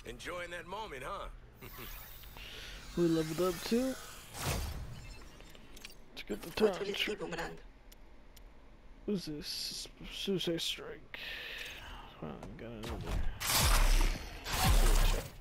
Enjoying that moment, huh? We leveled up too. Let's get the time. Who's this? Suicide Strike. Well, I got another. Check.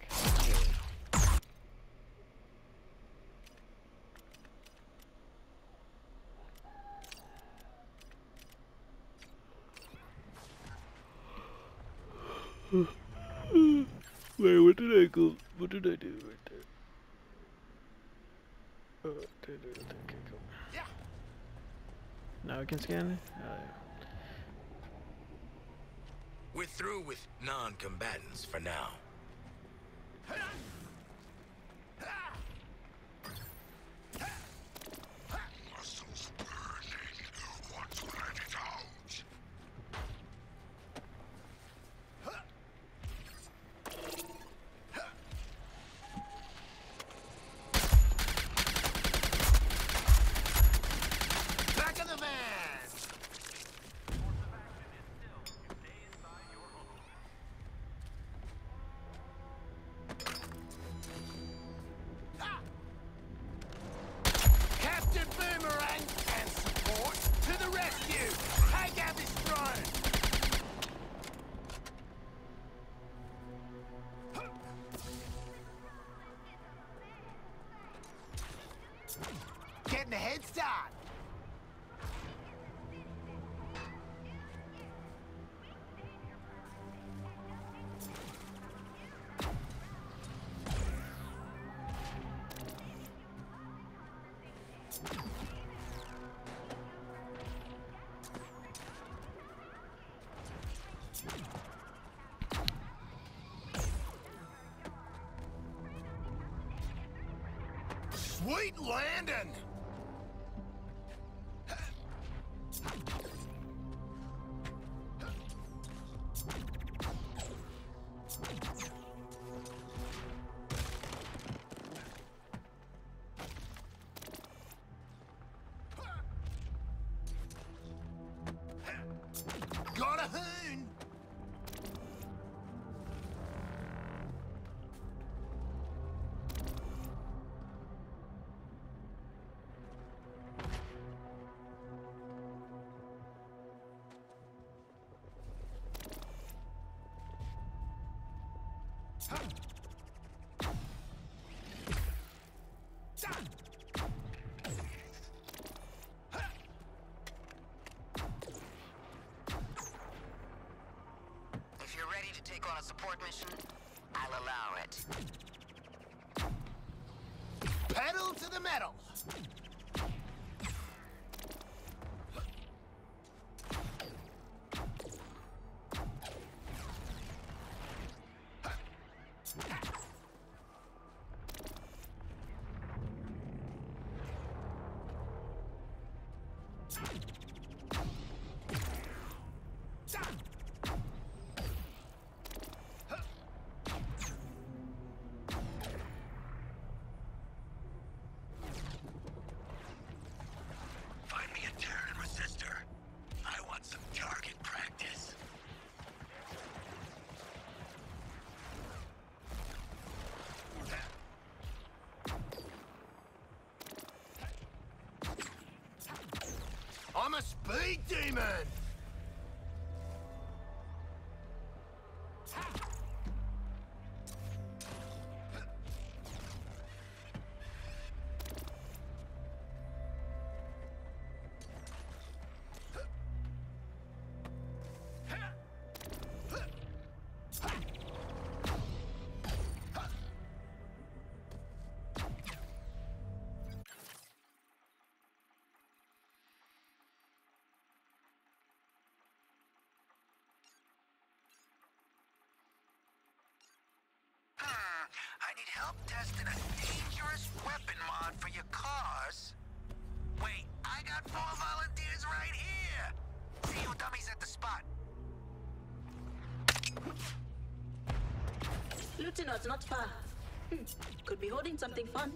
Wait, what did I go? What did I do right there? Oh, okay, cool. Yeah. Now I can scan it? Oh, yeah. We're through with non-combatants for now. Muscles burning. Once let it out. Back of the van! Captain Boomerang and support to the rescue! Take out this drone! Getting a head start! Sweet landing! Got a hoon! If you're ready to take on a support mission, I'll allow it. Pedal to the metal! Find me a Terran resistor. I want some target practice. I'm a speed demon! I need help testing a dangerous weapon mod for your cars. Wait, I got 4 volunteers right here. See you dummies at the spot. Lieutenant's not far. Could be holding something fun.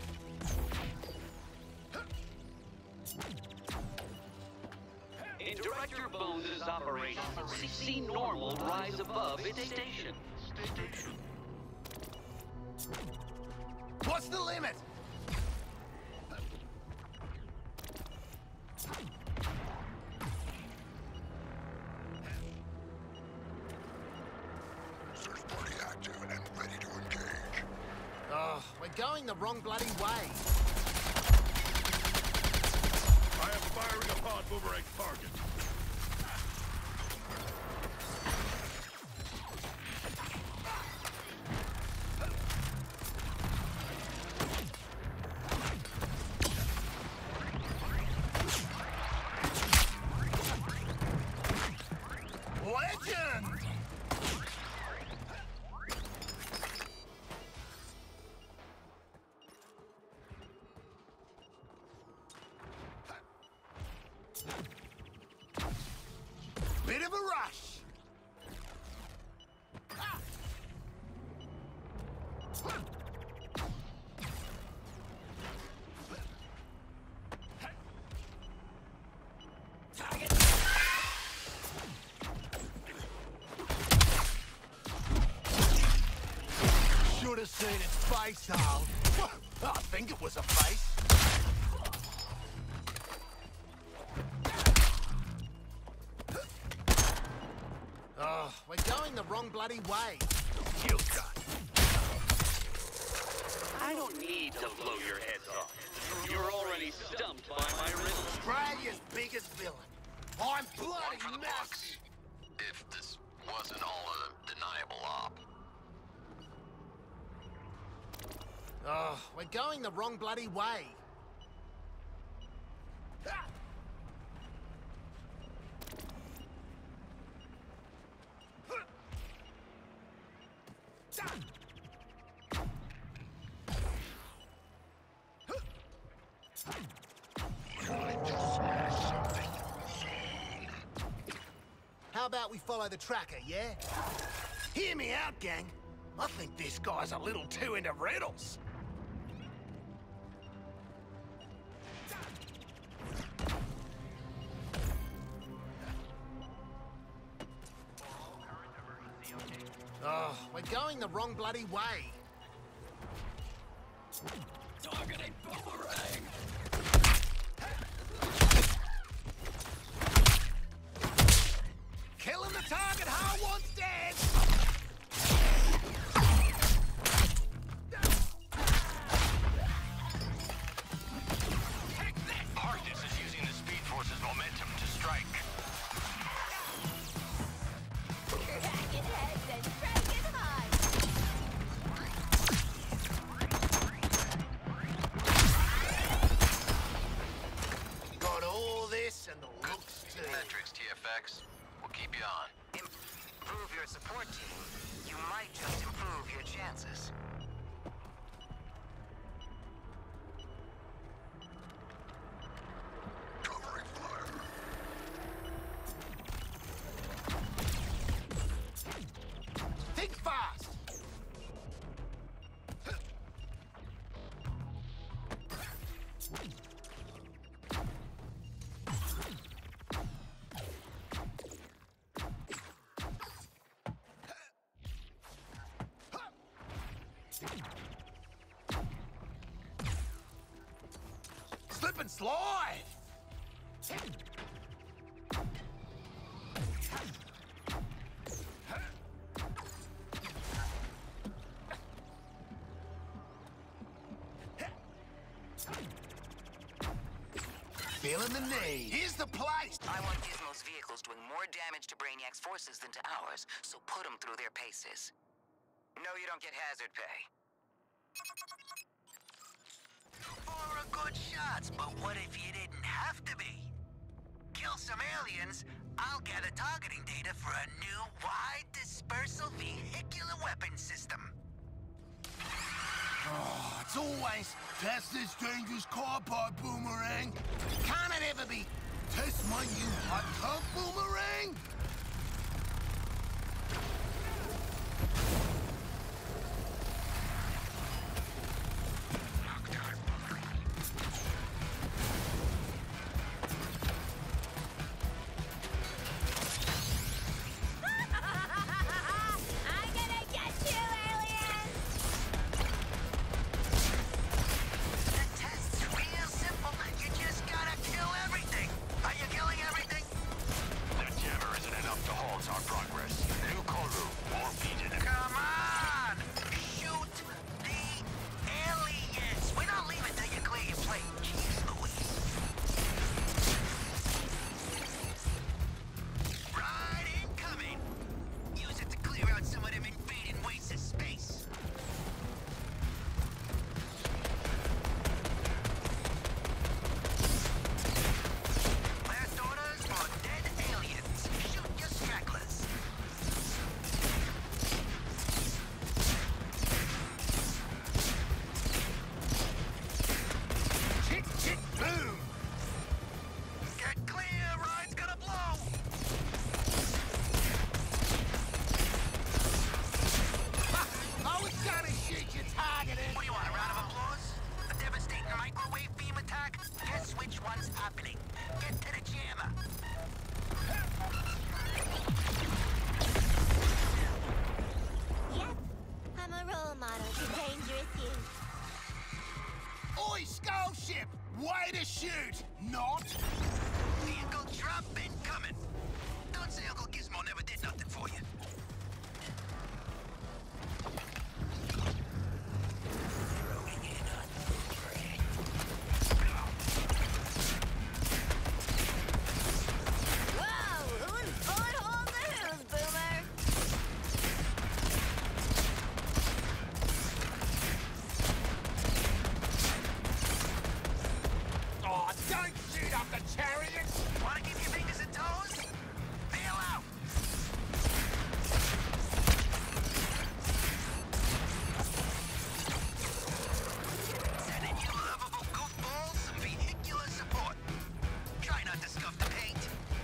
In Director Bones' operation, CC Normal rise above its station. the limit! Search party active and ready to engage. Oh, we're going the wrong bloody way. I am firing upon Boomerang's target. Legend! Bit of a rush. Should have seen its face, Hal. I think it was a face. Oh, we're going the wrong bloody way. You got. I don't need to blow your heads off. You're already stumped by my riddle. Australia's biggest villain. I'm bloody For the massive. books. If this wasn't all a deniable op. Oh, we're going the wrong bloody way. Ah! How about we follow the tracker, yeah? Hear me out, gang. I think this guy's a little too into riddles. Oh, we're going the wrong bloody way. Targeting Boomerang. Killing the target, Hal wants dead! Harkness is using the Speed Force's momentum to strike. Got all this and the looks too. Metrics, TFX. We'll keep you on. Improve your support team. You might just improve your chances. Covering fire. Think fast! Slip and slide! Feeling the need. Here's the place! I want Gizmo's vehicles doing more damage to Brainiac's forces than to ours, so put them through their paces. No, you don't get hazard pay. For a good shots, but what if you didn't have to be? Kill some aliens, I'll gather targeting data for a new wide dispersal vehicular weapon system. Oh, it's always test this dangerous car part, Boomerang. Can't it ever be test my new hot tub, Boomerang? I'm gonna get you, aliens! you shoot, not. Vehicle drop incoming. Don't say Uncle Gizmo never did nothing for you. Wanna keep your fingers and toes? Bail out! Sending you lovable goofballs some vehicular support. Try not to scuff the paint.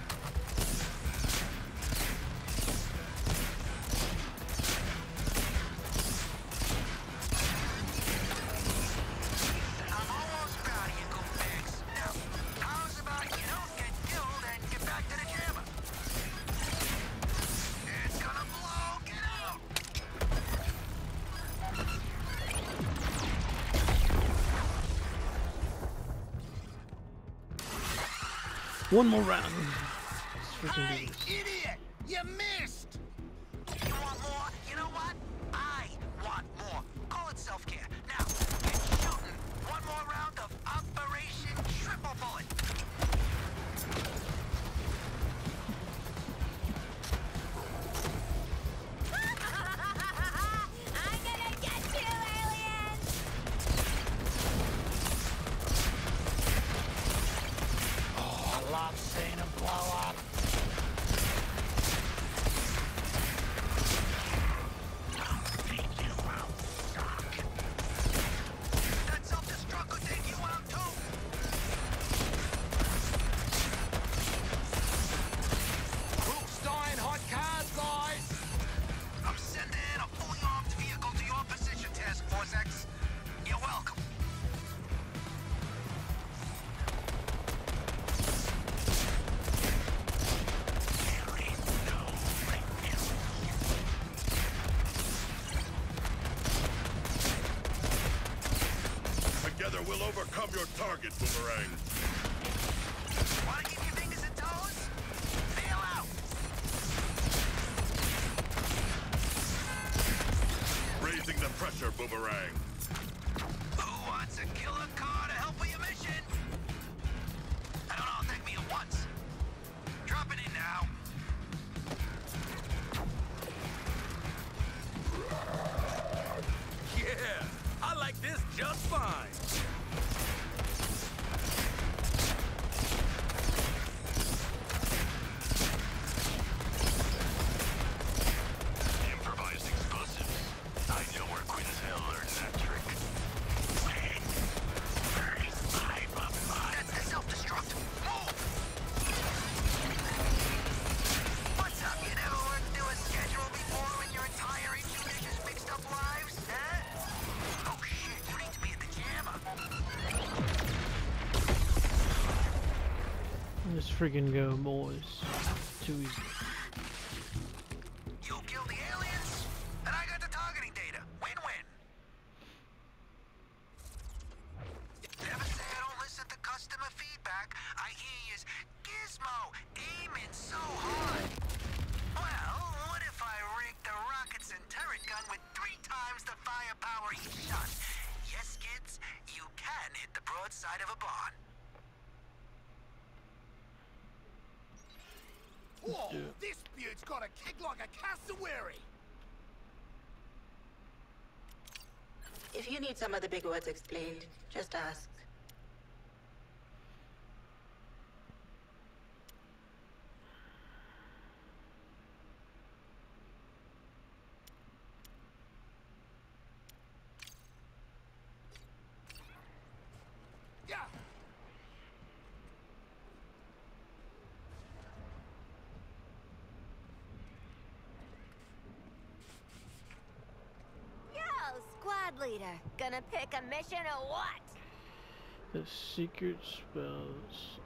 I'm almost proud of you, goofbags. Now, how's about you don't get killed and get back to the jammer? It's gonna blow! Get out! One more round. Let's freaking Hey, do this. idiot! You missed! You want more? You know what? I want more. Call it self-care. Now, get shooting. One more round of Operation Triple Bullet. I'm gonna get you, aliens! Oh, I love seeing them blow up. That self-destruct could take you out too. Who's dying hot cars, guys? I'm sending a fully armed vehicle to your position, Task Force X. You're welcome. Together we'll overcome your target, Boomerang. Wanna keep your fingers and toes? Bail out! Raising the pressure, Boomerang. Who wants a killer car to help with your mission? I don't know, thank me at once. Drop it in now. Yeah, I like this just fine. Improvised explosives. I know where Quinzel learned that trick. That's the self-destruct. Move! What's up? You never worked through a schedule before in your entire injudicious mixed-up lives? Huh? Oh shit, you need to be at the jammer. Let's freaking go, boys. Too easy. You kill the aliens, and I got the targeting data. Win-win. Never say I don't listen to customer feedback. I hear yous, Gizmo, aiming so hard. Well, what if I rigged the rockets and turret gun with 3 times the firepower each shot? Yes, kids, you can hit the broadside of a barn. Whoa, do it. this beaut's got a kick like a cassowary. If you need some of the big words explained, just ask. Yeah. Yo, squad leader. Gonna pick a mission or what? The secret spells.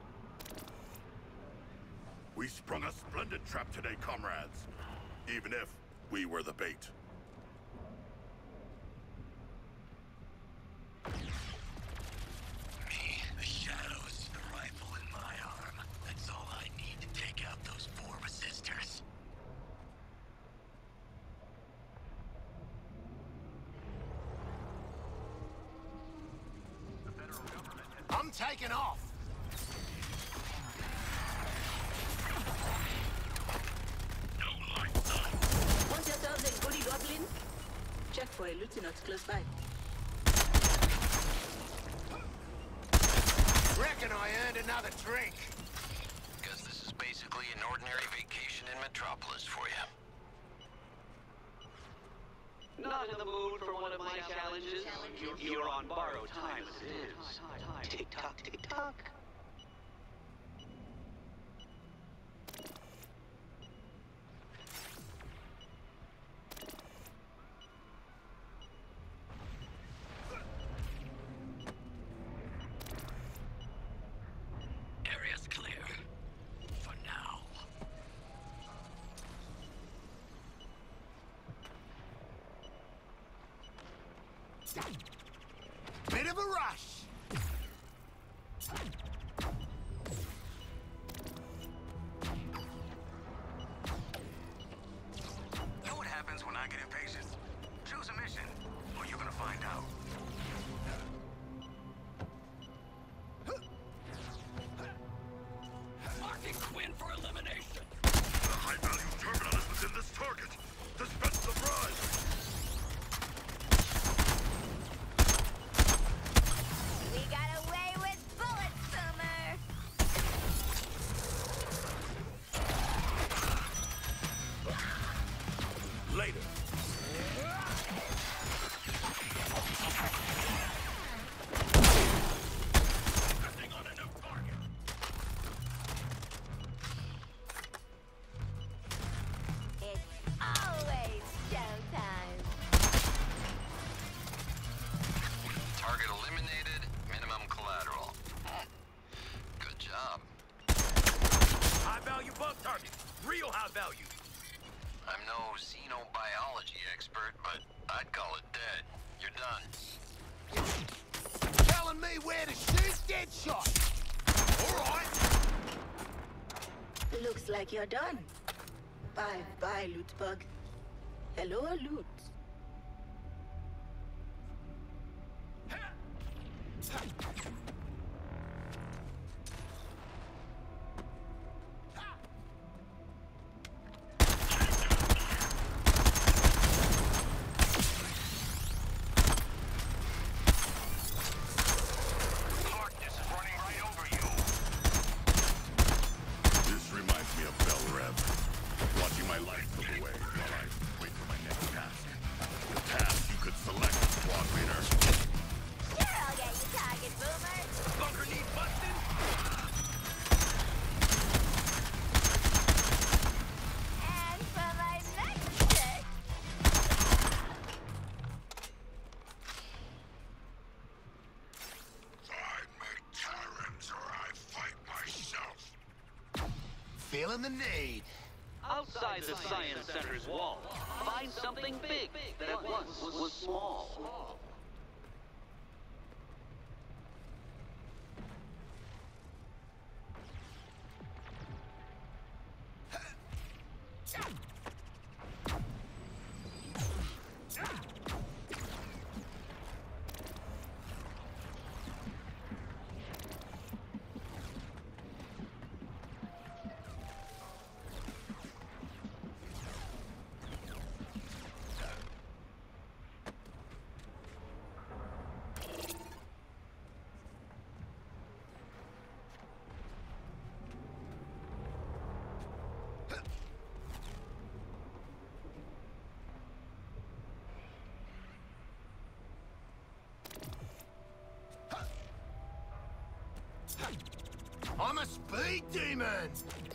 We sprung a splendid trap today, comrades. Even if we were the bait. Me, the I'm taking off. Want yourselves a goody goblin? Check for a lieutenant close by. Reckon I earned another drink. Guess this is basically an ordinary vacation in Metropolis for you. Not in the mood for one of my challenges? You're on borrowed time as it is. Tick-tock, tick-tock. Area's clear. For now. Bit of a rush. Know what happens when I get impatient? Choose a mission, or you're gonna find out. Marking Quinn for elimination. The high-value terminal is within this target. Dispense the prize. We got away with bullets, Boomer! Later. Nothing on a new target. It's always showtime. Target eliminated, minimum collateral. Good job. High-value bug target. Real high value. I'm no xenobiology expert, but I'd call it dead. You're done. Telling me where to shoot? Dead shot. All right. Looks like you're done. Bye-bye, loot bug. Hello, loot. Darkness is running right over you. This reminds me of Bell Rev. Watching my life slip away while I wait for my next task. The task you could select, squad leader. Sure, I'll get you target, Boomer! Bunker need busting? And for my next trick, I make tyrants or I fight myself. Feeling the need. Outside the Science Center's walls, find something big that once was small. I'm a speed demon.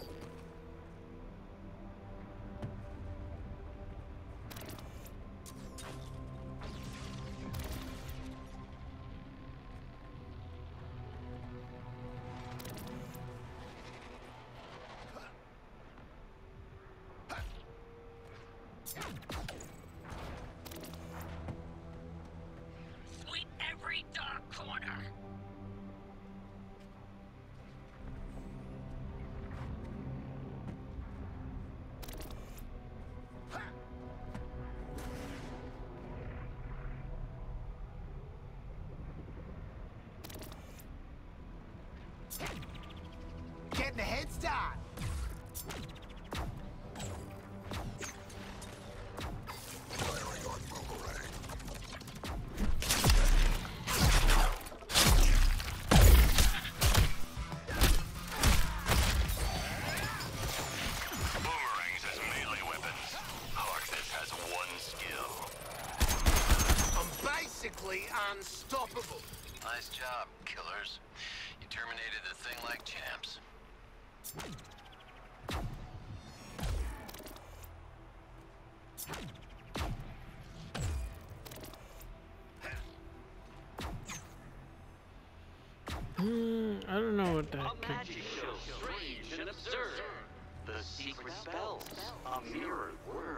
Sweep every dark corner. basically unstoppable. Nice job, killers. You terminated the thing like champs. I don't know what that A could magic show, strange and absurd. The secret spells, a mirrored word.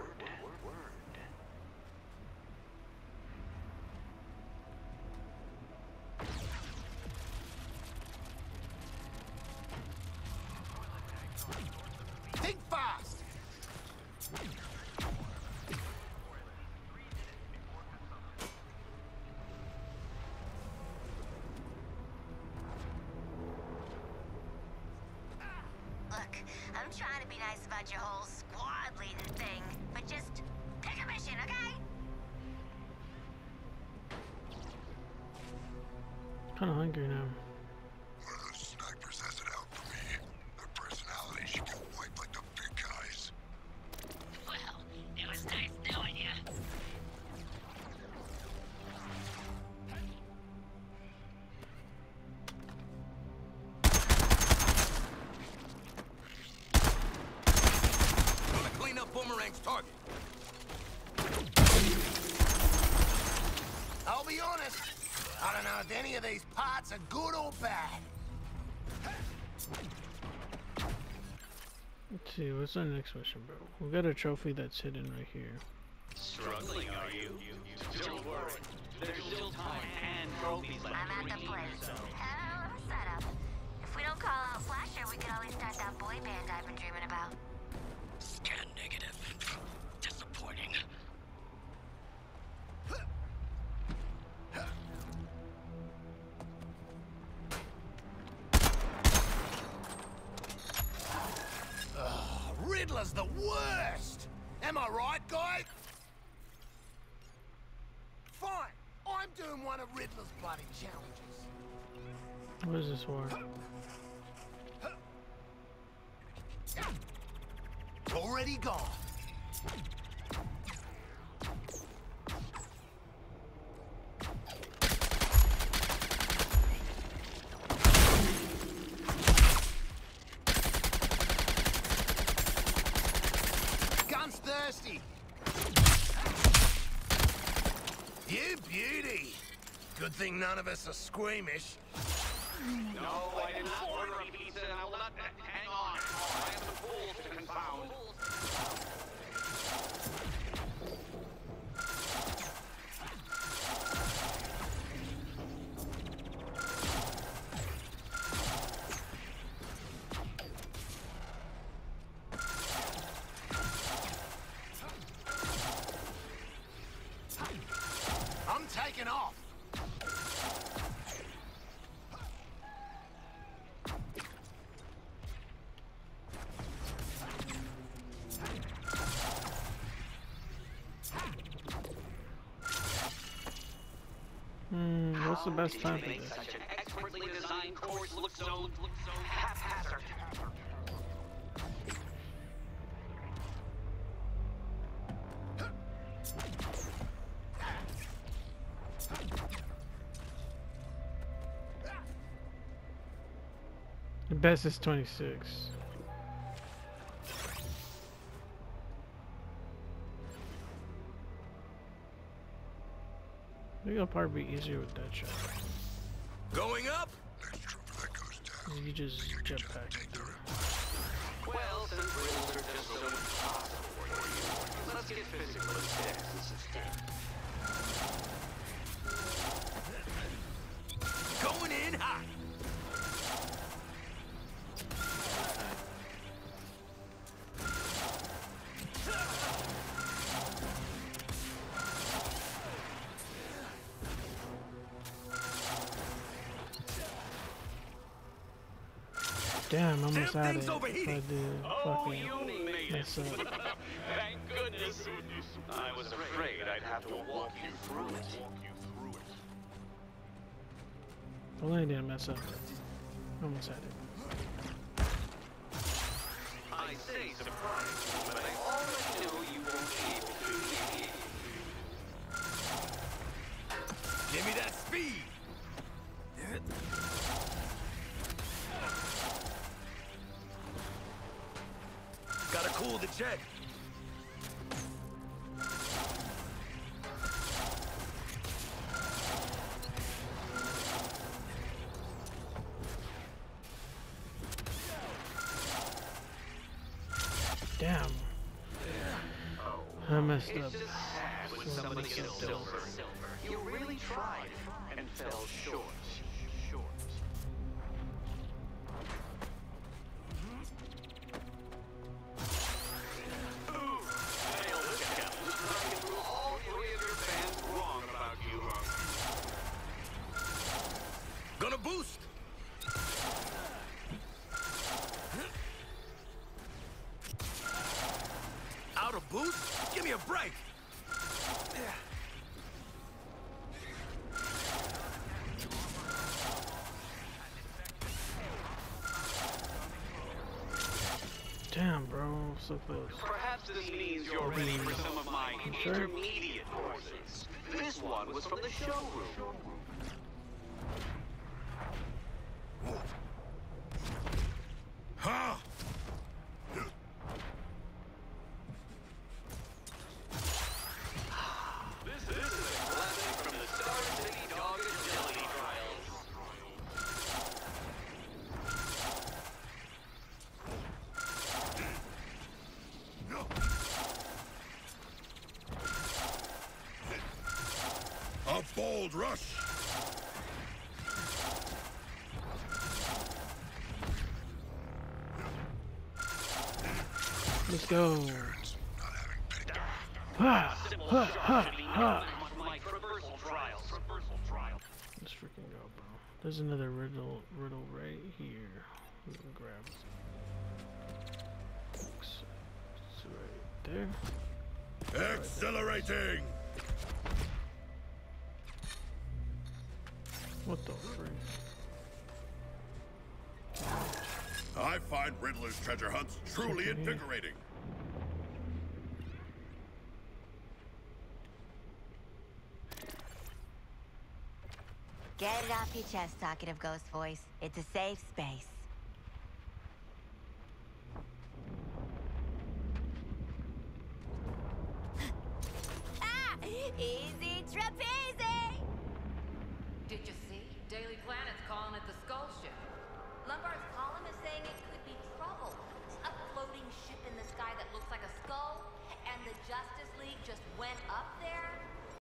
Think fast! Look, I'm trying to be nice about your whole squad leader thing, but just pick a mission, okay? kind of hungry now. One of those snipers has it out for me. Their personality should get wiped like the big guys. Well, it was nice knowing you. Gonna clean up Boomerang's target. I'll be honest, I don't know if any of these parts are good or bad. Let's see, what's our next mission, bro? We got a trophy that's hidden right here. Struggling, are you? Don't worry. There's still time and trophies left. I'm at the place. Hell of a setup. If we don't call out Flasher, we could always start that boy band I've been dreaming about. Scan negative. Disappointing. Riddler's the worst! Am I right, guys? Fine, I'm doing one of Riddler's bloody challenges. What is this for? Already gone. Gun's thirsty. You beauty. Good thing none of us are squeamish. No, I did not order a pizza, and I will not. Hang on. I have some fools to confound. I'm taking off. What's the best time for Make this? such an expertly designed course look so haphazard. The best is 26. I think it'll probably be easier with that shot. Going up? Next trooper that goes down. You just jetpack. Well, since riddles are just so impossible for you, let's get physical instead. Going in hot. Damn, I almost Damn had it. thing's If I overheating. did fucking made mess up. Thank goodness. I was afraid I'd have to walk you through it. Only I didn't mess up. Almost had it. I say surprise, but I already know you won't be able to. Give me that speed! Gotta cool the jet. Damn. I messed up. It's just sad when somebody gets silver. You really tried and fell short. All three of your fans wrong about you. Gonna boost! Out of boost? Give me a break! Damn, bro, so close. Perhaps this means you're ready for some of my intermediate courses. This one was from the showroom. Huh? This is a classic from the Star City Dog Agility Trials. A bold rush! Let's go. Ha, ha, ha, ha. Let's freaking go, bro. There's another riddle right here. We can grab it. It's right there. Accelerating! What the freak? I find Riddler's treasure hunts truly invigorating. Get it off your chest, talkative ghost voice. It's a safe space. Ah! Easy trapeze! Did you see? Daily Planet's calling it the Skull Ship. Lombard's column is saying it could be trouble. A floating ship in the sky that looks like a skull, and the Justice League just went